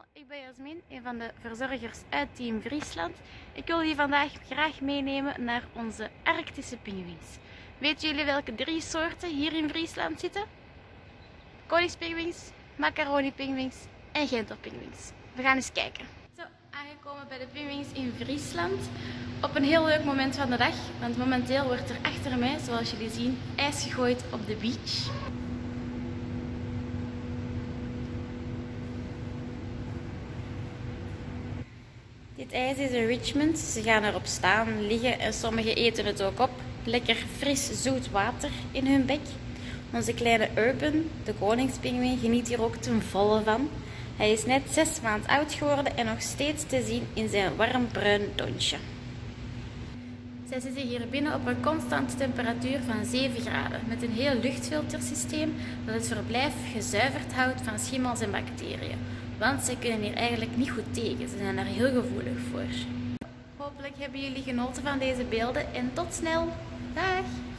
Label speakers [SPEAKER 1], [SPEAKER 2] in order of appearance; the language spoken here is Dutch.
[SPEAKER 1] ik ben Jasmin, een van de verzorgers uit Team Friesland. Ik wil jullie vandaag graag meenemen naar onze Arctische pinguïns. Weten jullie welke 3 soorten hier in Friesland zitten? Koningspinguïns, macaroni-pinguïns en Gentelpinguïns. We gaan eens kijken. Zo, aangekomen bij de pinguïns in Friesland. Op een heel leuk moment van de dag, want momenteel wordt er achter mij, zoals jullie zien, ijs gegooid op de beach. Dit ijs is een Richmond. Ze gaan erop staan, liggen en sommigen eten het ook op. Lekker fris zoet water in hun bek. Onze kleine Urban, de koningspinguïn, geniet hier ook ten volle van. Hij is net 6 maanden oud geworden en nog steeds te zien in zijn warm bruin donsje. Zij zitten hier binnen op een constante temperatuur van 7 graden met een heel luchtfiltersysteem dat het verblijf gezuiverd houdt van schimmels en bacteriën. Want ze kunnen hier eigenlijk niet goed tegen, ze zijn daar heel gevoelig voor. Hopelijk hebben jullie genoten van deze beelden en tot snel. Dag!